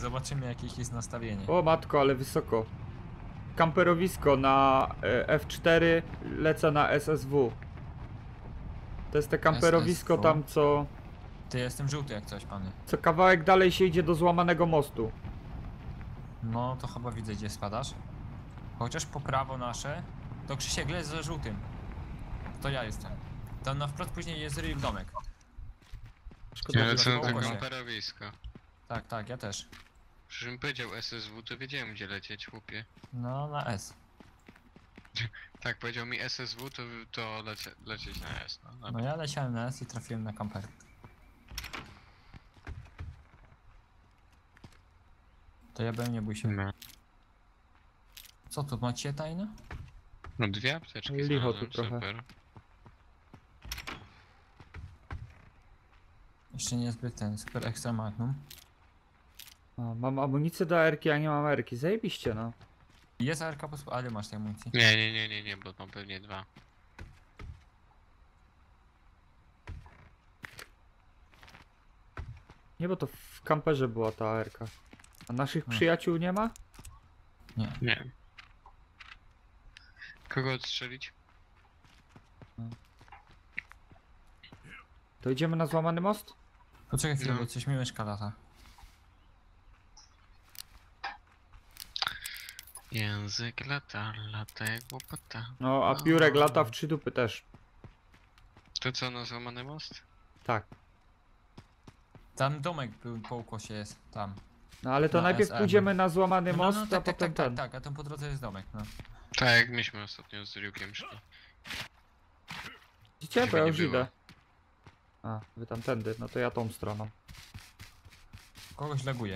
Zobaczymy jakieś jest nastawienie. O matko, ale wysoko. Kamperowisko na F4, lecę na SSW. To jest te kamperowisko SSW? tam, co... Ty, jestem żółty jak coś, pany. Co kawałek dalej się idzie do złamanego mostu. No to chyba widzę, gdzie spadasz. Chociaż po prawo nasze, to Krzysiek leć za żółtym. To ja jestem. Tam na wprost później jest ryj w domek. Szkoda, Ja że lecę na koło to się. kamperowisko. Tak, tak, ja też. Przecież mi powiedział SSW, to wiedziałem gdzie lecieć, chłopie. No, na S. Tak, powiedział mi SSW, to lecieć na S. No, No ja leciałem na S i trafiłem na kamper. To ja bym nie bój się. no. Co tu, macie tajne? No dwie apteczki Licho znalazłem, tu trochę. super. Jeszcze niezbyt ten, super extra magnum. O, mam amunicję do AR-ki, a nie mam AR-ki. Zajebiście, no. Jest ARK, ale masz tej amunicji. Nie, bo mam pewnie dwa. Nie, bo to w kamperze była ta AR-ka. A naszych No. przyjaciół nie ma? Nie. Nie. Kogo odstrzelić? To idziemy na złamany most? Poczekaj chwilę, No. bo coś mi myszka lata. Język lata jak łopata. No, a piórek lata w 3 dupy też. To co, na złamany most? Tak. Tam domek był po ukosie jest, tam. No ale to Na najpierw SM. pójdziemy na złamany most, a tak, potem ten. tak, a tam po drodze jest domek, no. Tak, jak myśmy ostatnio z Ryukiem szli. Widzicie? Bo Żeby ja nie już było. idę. A, wy tamtędy, no to ja tą stroną. Kogoś laguje.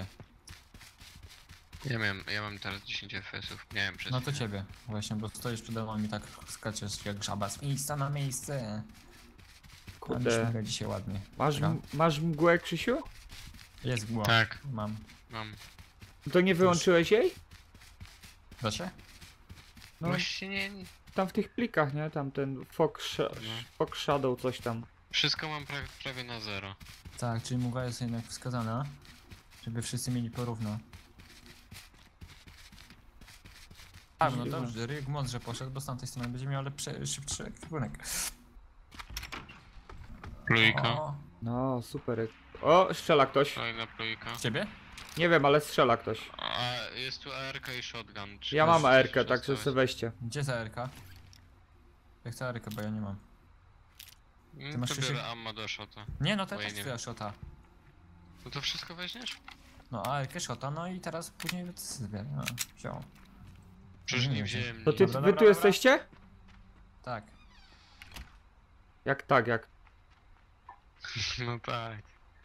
Ja mam teraz 10 FPS-ów, miałem przez No to chwilę. ciebie, właśnie, bo stoisz przede mną i tak skaczesz jak żaba z miejsca na miejsce. A mi Kurde. śmiga dzisiaj ładnie. Masz, Dobra. masz mgłę, Krzysiu? Jest głowa. Tak, Mam. mam. To nie wyłączyłeś jej? Da się? No, Właśnie nie. tam w tych plikach, nie? Tam ten Fog Shadow, coś tam. Wszystko mam prawie na zero. Tak, czyli mgła jest jednak wskazana. Żeby wszyscy mieli porówno. Tak, no Możliwe. dobrze, ryk mądrze poszedł, bo z tamtej strony będzie miał szybszy ekwipunek. Plujka. O, No, super. O, strzela ktoś. Kolejna plujka. z ciebie? Nie wiem, ale strzela ktoś. A jest tu ARK i shotgun. Czy Ja też mam coś AR-kę, także dostałeś? sobie weźcie. Gdzie za RK? Ja chcę RK, bo ja nie mam. Ty masz To Krzysiek? biorę ammo do shota. Nie, no to Bo ja też nie twoja shota. No to wszystko weźmiesz? No, ARK shota, no i teraz później zbierę. No, wziął. Przecież Nie nie wiem, wziąłem To ty, nic. Dobra, wy tu jesteście? Tak. Jak tak, jak? No tak.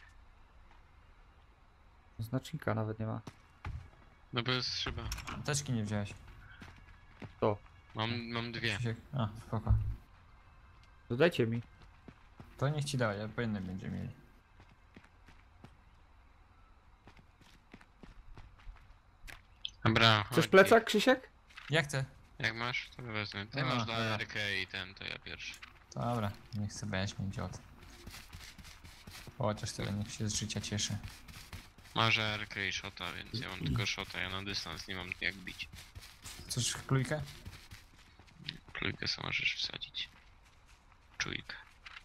Znacznika nawet nie ma. No bo jest szyba. Teczki nie wziąłeś. Mam dwie. Krzysiek. A, spoko. Dodajcie mi. To niech ci da, ja po jednej będziemy mieli. Dobra, Chcesz chodź. plecak, Krzysiek? Ja chcę. Jak masz, to wezmę. Ty A, masz dobra. do ARK i ten, to ja pierwszy. Dobra, niech sobie weźmie idiot. Chociaż tyle, niech się z życia cieszy. Masz ARK i shota, więc ja mam tylko shota, ja na dystans nie mam jak bić. Chcesz klujkę? Plujkę sobie możesz wsadzić. Czujkę.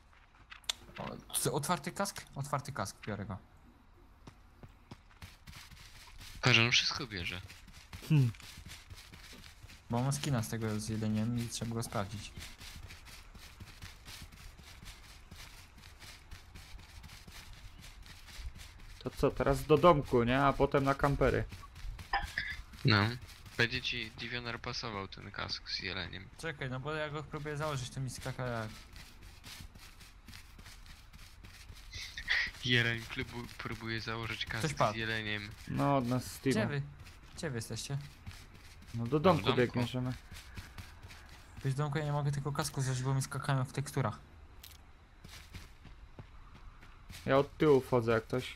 Otwarty kask? Otwarty kask, biorę go. Patrz, on wszystko bierze. Bo mam skina z tego z jeleniem i trzeba go sprawdzić. To co, teraz do domku, nie? A potem na kampery. No. Będzie ci Divioner pasował ten kask z jeleniem. Czekaj, no bo ja go próbuję założyć, to mi skaka jak... Jeleń próbuje założyć Ktoś kask padł. z jeleniem. No, od nas z Gdzie Steama. wy? Gdzie wy jesteście? No do domku domku. biegniemy. Być w domku ja nie mogę tylko kasku zrobić, bo mi skakają w teksturach. Ja od tyłu wchodzę jak ktoś.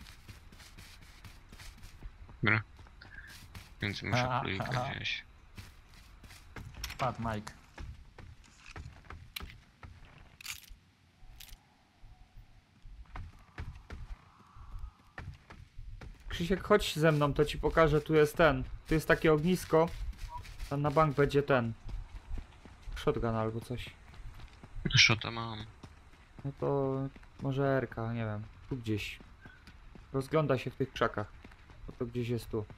Dobra. Więc muszę A, plujkę a, a. wziąć. Padł Mike. Krzysiek, chodź ze mną, to ci pokażę, tu jest ten. Tu jest takie ognisko. Tam na bank będzie ten. Shotgun albo coś. Szota mam. No to może RK, nie wiem. Tu gdzieś. Rozgląda się w tych krzakach. Bo to gdzieś jest tu.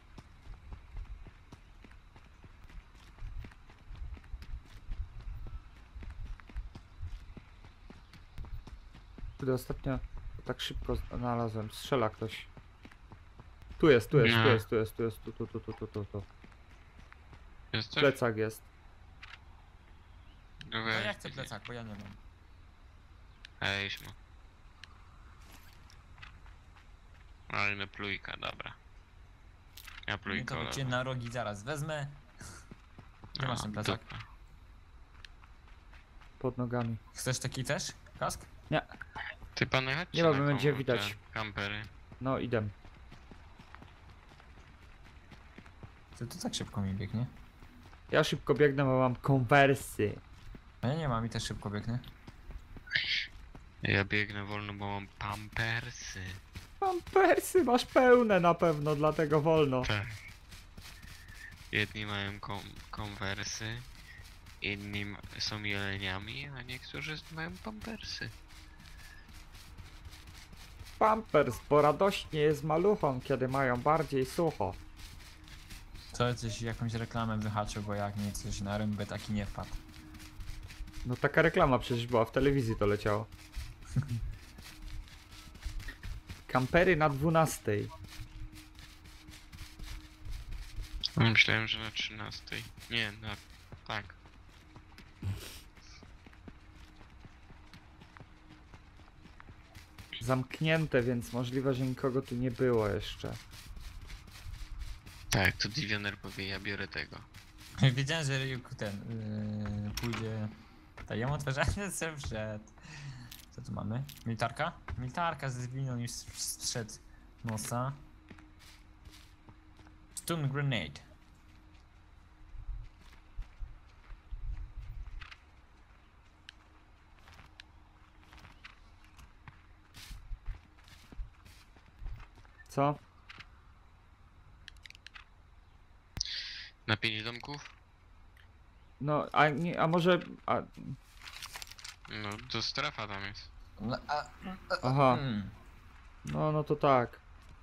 Kurde, ostatnio tak szybko znalazłem. Strzela ktoś. Tu jest, tu jest, tu Nie. jest, tu jest, tu jest, tu. Jesteś? Plecak jest. No No weź, ja chcę plecak, bo ja nie mam. Ej, śmo. Ale my plujka, dobra. Ja No plujka. to cię na rogi zaraz wezmę. Gdzie masz ten plecak? Pod nogami. Chcesz taki też? Kask? Ty panie chodźcie Nie na ma, będzie te widać. Kampery. No idę. To tak szybko mi biegnie. Ja szybko biegnę, bo mam konwersy. A ja nie mam i też szybko biegnę. Ja biegnę wolno, bo mam pampersy. Pampersy masz pełne na pewno, dlatego wolno. Tak. Jedni mają konwersy, inni są jeleniami, a niektórzy mają pampersy. Pampers, bo radośnie jest maluchom, kiedy mają bardziej sucho. Co, coś jakąś reklamę wyhaczył, bo jak nie coś na rębę taki nie wpadł. No taka reklama przecież była, w telewizji to leciało. Kampery na 12. Myślałem, że na 13. Nie, na... tak. Zamknięte, więc możliwe, że nikogo tu nie było jeszcze. Tak, to Divioner powie, ja biorę tego. Wiedziałem, że Ryuk ten pójdzie. Tak, ja mu otworzę, sobie wszedł. Co tu mamy? Militarka? Militarka ze zwiną już wszedł nosa. Stun grenade. Co? Na 5 domków? No, a nie, a może... A, No, to strefa tam jest. No, aha, no to tak.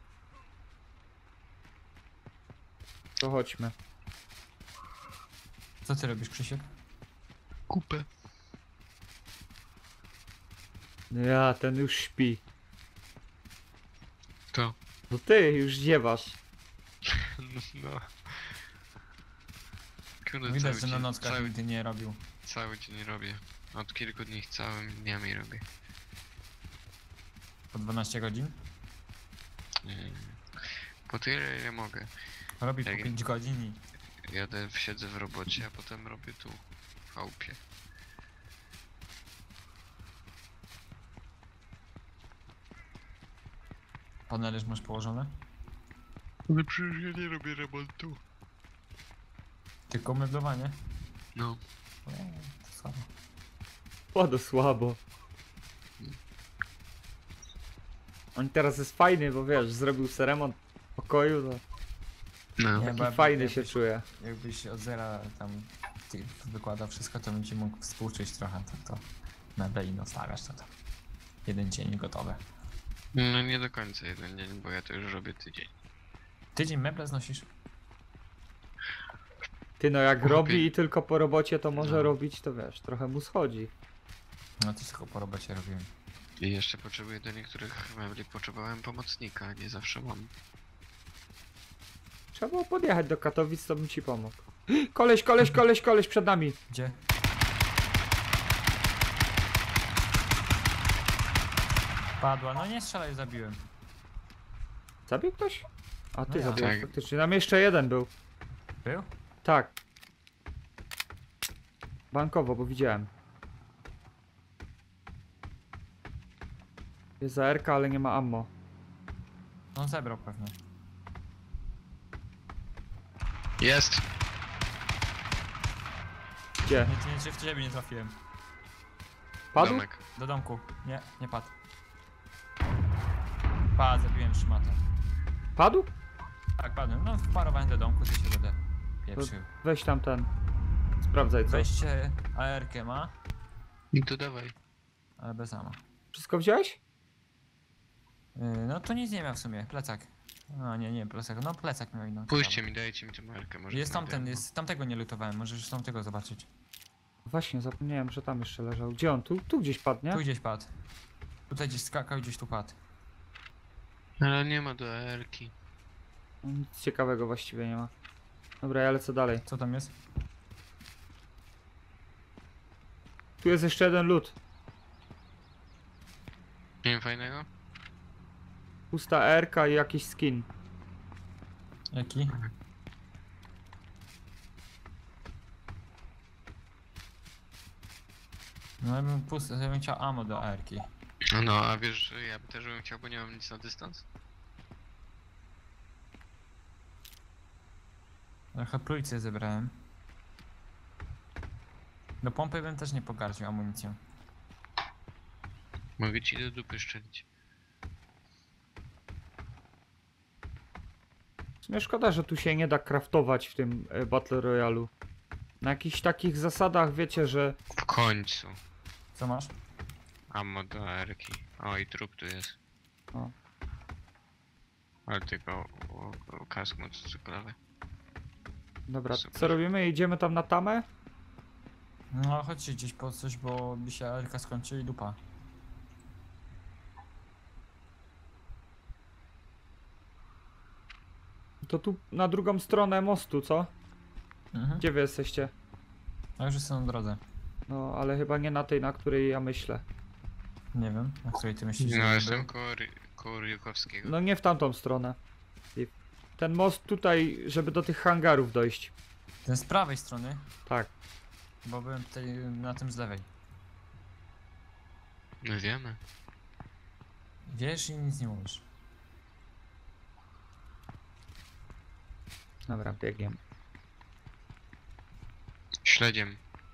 To chodźmy. Co ty robisz, Krzysiek? Kupę. Ja, ten już śpi. To. No ty już ziewasz. No. Kurde, Widać, cały że na dzień, nockach nigdy nie robił. cały dzień robię. Od kilku dni całymi dniami robię. Po 12 godzin. Po tyle ile mogę. Robi po Jak- 5 godzin i... Siedzę w robocie, a potem robię tu w chałupie. Panele masz położone? Ale przecież ja nie robię remontu. Tylko meblowanie? No. To słabo. Ładno słabo. On teraz jest fajny, bo wiesz, zrobił sobie remont pokoju, to No. Nie, taki bo fajny jakbyś- się czuje. Jakbyś od zera tam wykładał wszystko, to bym ci mógł współczuć trochę, to meble i stawiasz to tam. Jeden dzień gotowe. No nie do końca jeden dzień, bo ja to już robię tydzień. Tydzień meble znosisz? Ty no jak Chłopie. robi i tylko po robocie to może No. robić, to wiesz, trochę mu schodzi. No to tylko po robocie robiłem. I jeszcze potrzebuję do niektórych mebli, potrzebowałem pomocnika, nie zawsze mam. Trzeba było podjechać do Katowic, to bym ci pomógł. Koleś przed nami. Gdzie? Padła, no nie strzelaj, zabiłem. Zabił ktoś? A ty No ja. zabiłeś Tak. faktycznie. Tam jeszcze jeden był. Był? Tak. Bankowo, bo widziałem. Jest za RK, ale nie ma ammo. On zebrał pewnie. Jest! Gdzie? Nie, w ciebie nie trafiłem. Padł? Domek. Do domku. Nie, nie padł. Padł, zabiłem szmatę. Padł? Tak, padłem. No wparowałem do domku, to się będę pieprzył. Weź tam ten. Sprawdzaj co. Weźcie AR-kę ma, No to dawaj. ale bez ama. Wszystko wziąłeś? No to nic nie miał w sumie, plecak. No nie, plecak, no plecak miał inną. Pójście mi, dajcie mi tę markę, może Jest znajdę. tamten, tamtego nie lutowałem, możesz tamtego zobaczyć. Właśnie, zapomniałem, że tam jeszcze leżał. Gdzie on? Tu gdzieś padł, nie? Tu gdzieś padł. Tutaj gdzieś skakał, gdzieś tu padł. Ale nie ma do AR-ki. Nic ciekawego właściwie nie ma. Dobra, ja lecę dalej. Co tam jest? Tu jest jeszcze jeden lód. Nie wiem fajnego? Pusta R-ka i jakiś skin. Jaki? No ja bym chciał ammo do AR-ki. No, a wiesz, że ja też bym chciał, bo nie mam nic na dystans. Trochę trójcy zebrałem. Do pompy bym też nie pogardził amunicją. Mogę ci do dupy szczelić. W sumie szkoda, że tu się nie da craftować w tym Battle Royale. Na jakichś takich zasadach wiecie, że... W końcu. Co masz? Ammo do AR-ki. O, i trup tu jest. O. Ale tylko kask motocyklowy. Dobra, Super. co robimy? Idziemy tam na tamę? No chodźcie gdzieś po coś, bo by się AR-ka skończy i dupa. To tu na drugą stronę mostu, co? Mhm. Gdzie wy jesteście? A już jestem na drodze. No, ale chyba nie na tej, na której ja myślę. Nie wiem, na której ty myślisz, No, że jestem był. koło Ryukowskiego. No nie w tamtą stronę. Ten most tutaj, żeby do tych hangarów dojść. Ten z prawej strony, Tak. bo byłem tutaj na tym z lewej. My wiemy. Wiesz i nic nie mówisz. Dobra, biegiem. Śledziem.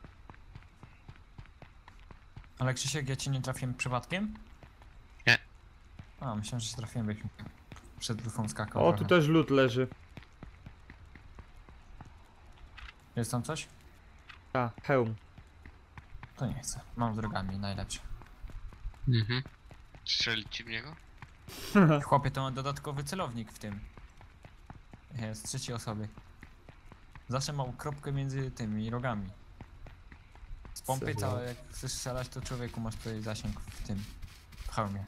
Ale Krzysiek, ja cię nie trafiłem przypadkiem? Nie. A, myślałem, że się trafiłem, jak przed lufą skakał O, trochę. tu też lód leży. Jest tam coś? Ta, hełm. To nie chcę. Mam z drogami, najlepsze. Mhm. Strzelić ci w niego? Chłopie, to ma dodatkowy celownik w tym. Jest, z trzeciej osoby. Zawsze mam kropkę między tymi rogami. Z pompy Serio? całe, jak chcesz strzelać, to człowieku masz tutaj zasięg w tym, w hełmie.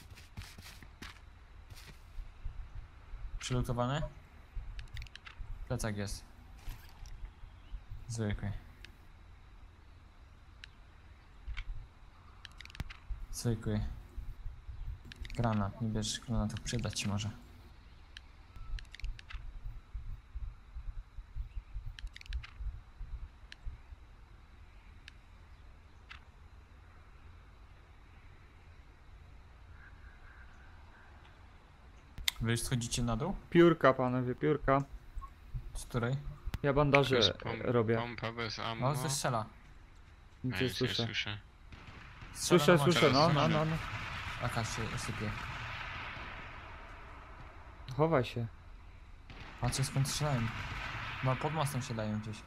Przylutowany? Plecak jest. Zwykły. Zwykły. Granat, nie bierzesz granatu, przydać ci może. Wy już schodzicie na dół? Piórka, panowie, piórka. Z której? Ja bandaże Jest robię. Pompa bez ammo. O, coś strzela. Nic Ja nie nic słyszę. słyszę. Strzela Słyszę, na słyszę, moście. no, no, no, no. Jakaś się sypie. Chowaj się. Patrzcie skąd strzelają. No pod mostem się dają gdzieś.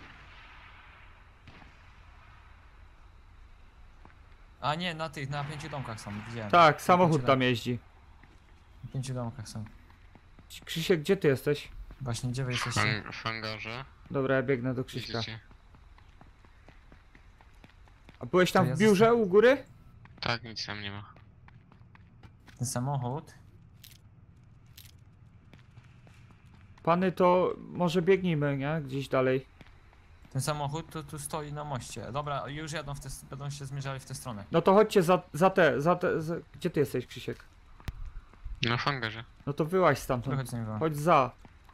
A nie, na tych, na 5 domkach są, widziałem. Tak, samochód pięciu tam jeździ. Na 5 domkach są. Krzysiek, gdzie ty jesteś? Właśnie, gdzie wy jesteście? W hangarze. Dobra, ja biegnę do Krzyśka. Widzicie? A byłeś tam To ja w biurze u góry? Tak, nic tam nie ma. Ten samochód. Pany, to może biegnijmy, nie? Gdzieś dalej. Ten samochód to tu stoi na moście. Dobra, już jadą w te, będą się zmierzali w tę stronę. No to chodźcie za... Gdzie ty jesteś, Krzysiek? No w hangarze. No to wyłaź stamtąd. Wychodź z niego. Chodź za.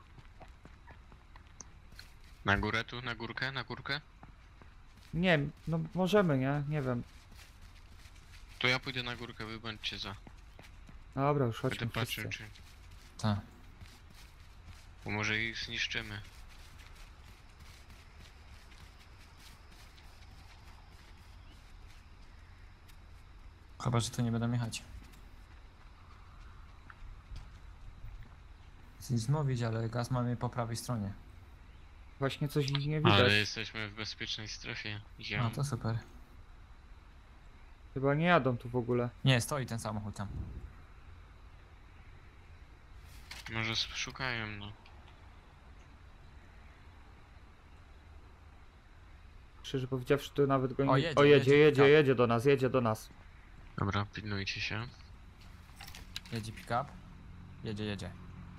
Na górę tu, na górkę, na górkę. Nie, no możemy, nie? Nie wiem. To ja pójdę na górkę, wy bądźcie za. Dobra, już Będę chodźmy patrzył wszyscy. czy... Tak. Bo może ich zniszczymy. Chyba, że tu nie będą jechać. Chcę zmówić, ale gaz mamy po prawej stronie. Właśnie coś ich nie widać. Ale jesteśmy w bezpiecznej strefie. No Ziom. to super. Chyba nie jadą tu w ogóle. Nie, stoi ten samochód tam. Może szukają, no. Szczerze powiedziawszy, to nawet go nie... O, jedzie, o jedzie, jedzie do nas. Dobra, pilnujcie się. Jedzie pick-up. Jedzie.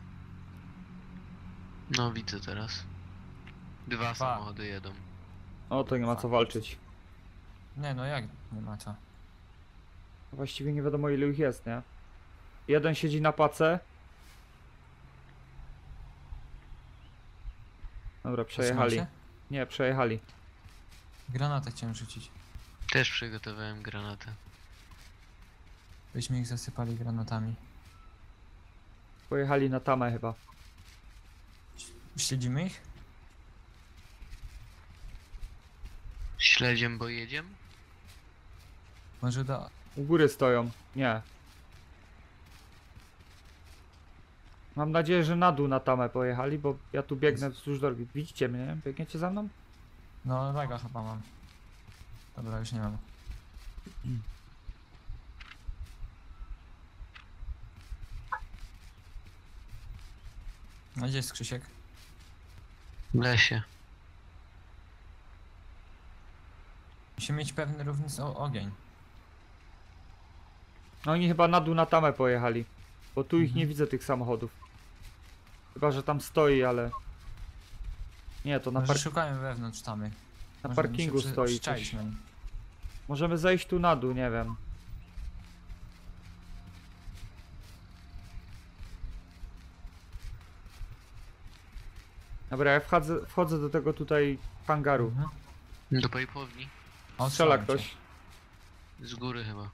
No widzę teraz. Dwa samochody jedą. O, to nie ma co walczyć. Nie, no jak nie ma co. Właściwie nie wiadomo ilu ich jest, nie? Jeden siedzi na pace. Dobra, przejechali. Zatrzymacie? Nie, przejechali. Granatę chciałem rzucić. Też przygotowałem granatę. Byśmy ich zasypali granatami. Pojechali na tamę chyba. Śledzimy ich? Śledziem, bo jedziemy? Może do... U góry stoją. Nie. Mam nadzieję, że na dół na tamę pojechali, bo ja tu biegnę wzdłuż drogi. Widzicie mnie? Biegniecie za mną? No, laga chyba mam. Dobra, już nie mam. No gdzie jest Krzysiek? W lesie. Musimy mieć pewny równy ogień. No oni chyba na dół na tamę pojechali. Bo tu ich Mhm. nie widzę, tych samochodów. Chyba, że tam stoi, ale... Nie, to na, Może szukają wewnątrz tamy. na Możemy parkingu się stoi przyczaić coś. na nim. Możemy zejść tu na dół, nie wiem. Dobra, ja wchodzę do tego tutaj hangaru. Mhm. Do pajpowni. O, Strzela strzelam ktoś. cię. Z góry chyba.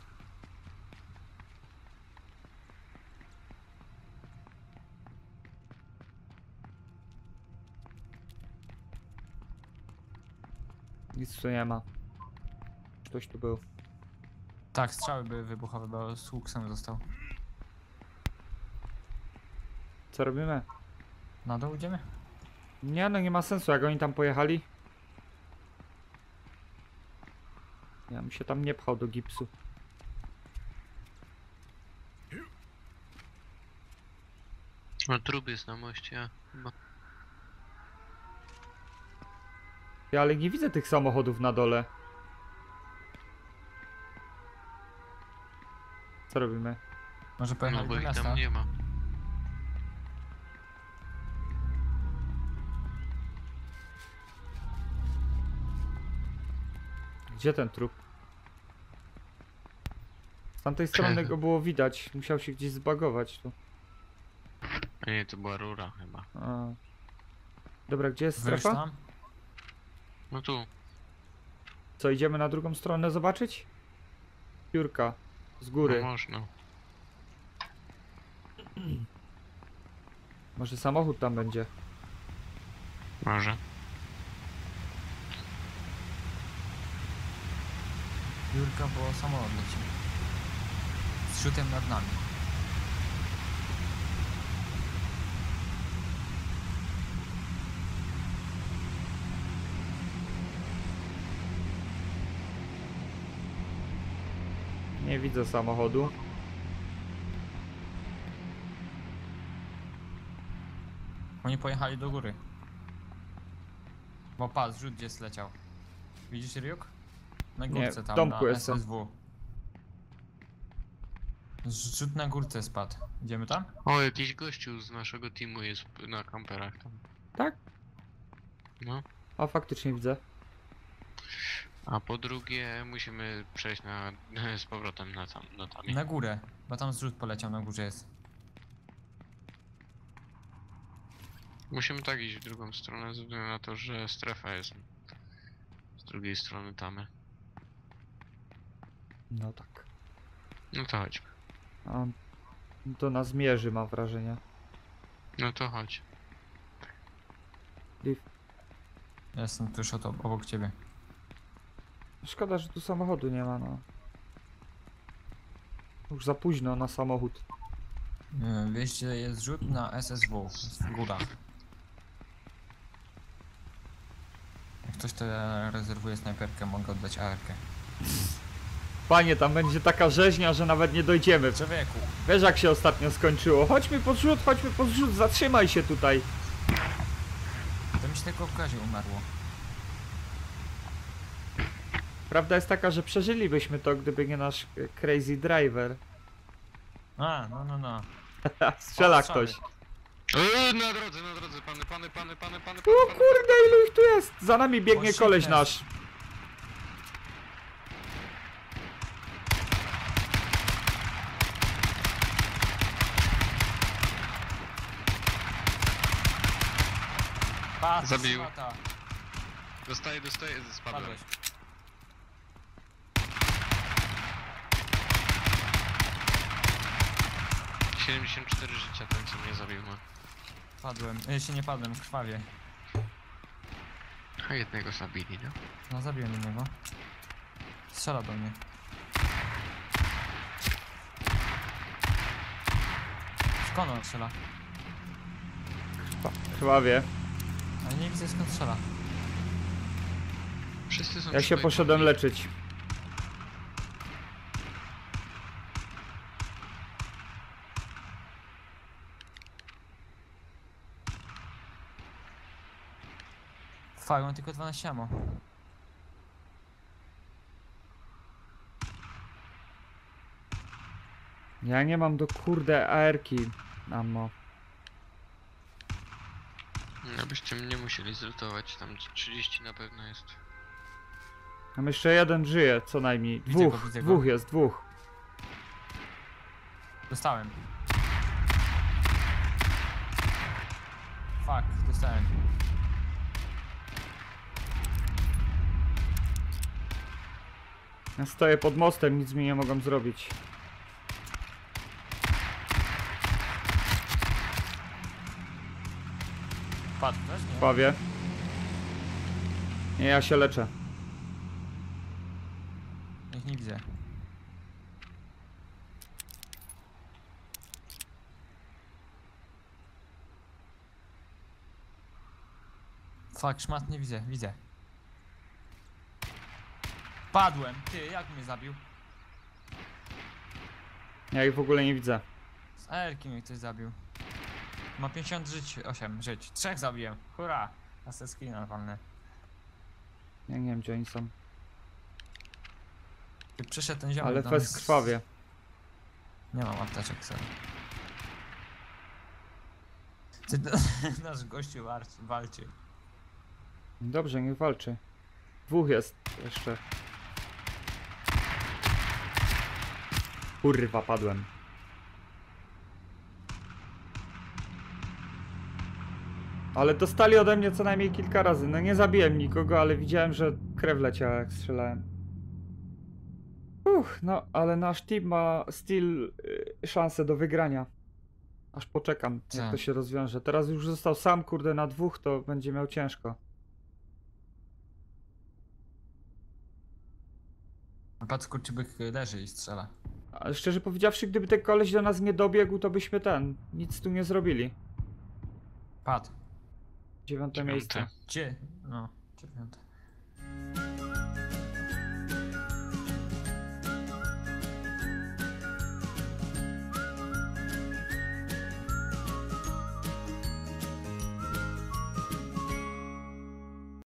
Nic tu nie ma. Ktoś tu był. Tak, strzały były wybuchowe, bo z Huxem został. Co robimy? Na dół idziemy? Nie, no nie ma sensu, jak oni tam pojechali. Ja bym się tam nie pchał do gipsu. No trup jest na moście, chyba. Ja ale nie widzę tych samochodów na dole. Co robimy? Może No pojechali bo do ich miasta? tam nie ma. Gdzie ten trup? Z tamtej strony go było widać. Musiał się gdzieś zbagować tu. A nie, to była rura chyba. A. Dobra, gdzie jest Wyjść strefa? tam? No tu. Co, idziemy na drugą stronę zobaczyć? Piórka. Z góry. No można. Może samochód tam będzie. Może. Jurka, bo samolot leci. Z rzutem nad nami. Nie widzę samochodu. Oni pojechali do góry. Bo pas, rzut gdzie zleciał. Widzisz Ryuk? Na Nie, górce w tam, domku na jestem. SSW. Rzut na górce spadł. Idziemy tam? O, jakiś gościu z naszego teamu jest na kamperach tam. Tak? No. A faktycznie widzę. A po drugie musimy przejść z powrotem na tam, do tam. Na górę, bo tam zrzut poleciał, na górze jest. Musimy tak iść w drugą stronę, ze względu na to, że strefa jest z drugiej strony tamy. No tak. No to chodź. A on do nas mierzy, mam wrażenie. No to chodź. Ja jestem tuż obok ciebie. Szkoda, że tu samochodu nie ma, no. Już za późno na samochód. Wiesz, że jest rzut na SSW w górach. Jak ktoś to rezerwuje snajperkę, mogę oddać AR-kę. Panie, tam będzie taka rzeźnia, że nawet nie dojdziemy. Człowieku, Wiesz jak się ostatnio skończyło? Chodźmy pod rzut, zatrzymaj się tutaj. to mi się tylko w gazie umarło. Prawda jest taka, że przeżylibyśmy to, gdyby nie nasz crazy driver. A, no. Strzela O, strzały. ktoś. Na drodze, pany. O kurde, ilu ich tu jest? Za nami biegnie O, koleś shitness. nasz. Patrz, Zabił. szmata. Dostaję, spadłem. Padłeś. Mam 74 życia, ten co mnie zabił ma. Padłem. Się nie padłem, krwawie. A jednego zabili, no. No zabiłem jednego. Strzela do mnie. Skąd on strzela? Chyba wie. Ale nie widzę skąd strzela. Wszyscy są Ja się tutaj poszedłem padli. leczyć. Fuck, mam tylko 12 ammo. Ja nie mam do kurde AR-ki. Ammo. No byście mnie musieli zlutować, tam 30 na pewno jest. Tam jeszcze jeden żyje, co najmniej. Widzę Dwóch, go, widzę go. dwóch jest, dwóch. Dostałem. Fuck, dostałem. Ja stoję pod mostem, nic mi nie mogą zrobić. Padł też? Nie? Pawie. Nie, ja się leczę. Ich nie widzę. Fuck, szmat nie widzę, widzę. Padłem, ty, jak mnie zabił? Ja ich w ogóle nie widzę. Z AR-ki mnie ktoś zabił. Ma 50 żyć, 8 żyć. 3 zabiłem, hurra! Aseski normalne. Ja nie wiem gdzie oni są. Ty przyszedł ten ziomek Ale do fest nas- krwawie. Nie mam apteczek sobie. Ty, nasz gościu walczy. Dobrze, niech walczy. Dwóch jest jeszcze. Kurwa, padłem. Ale dostali ode mnie co najmniej kilka razy. No nie zabiłem nikogo, ale widziałem, że krew leciała jak strzelałem. No ale nasz team ma still szansę do wygrania. Aż poczekam, jak Co? to się rozwiąże. Teraz już został sam, kurde, na dwóch, to będzie miał ciężko. Patrz, kurczybyk leży i strzela. Ale szczerze powiedziawszy, gdyby ten koleś do nas nie dobiegł, to byśmy nic tu nie zrobili. Padł. 9. miejsce. Dziewiąte. Gdzie? No, 9.